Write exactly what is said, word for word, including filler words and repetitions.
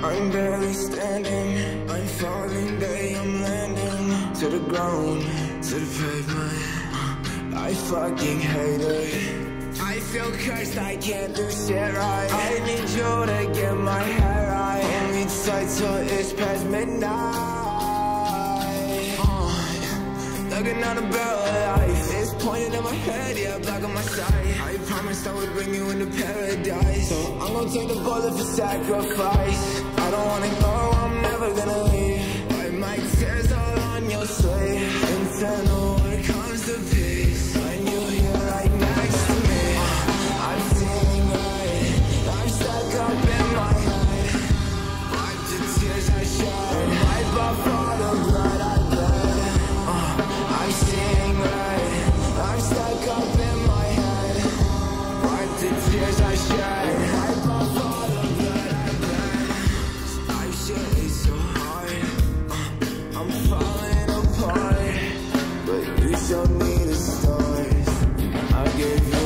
I'm barely standing, I'm falling, day I'm landing to the ground, to the pavement. I fucking hate it. I feel cursed, I can't do shit right. I need you to get my hair right. Hold me tight till it's past midnight. uh, Looking on the barrel of life, it's pointed at my head, yeah, black on my side. I promised I would bring you into paradise, so I'm gonna take the bullet for sacrifice. I don't wanna go, I'm never gonna leave. Wipe my tears all on your sleeve. Internal when it comes to peace, when you're here right next to me. uh, I'm feeling right, I'm stuck up in my head. Wipe the tears I shed, wipe off all the blood I bled. uh, I'm seeing right, I'm stuck up in my head. Wipe the tears I shed, wipe off all the blood I bled. Life shit is so hard, uh, I'm falling apart, but you showed me the stars. I gave you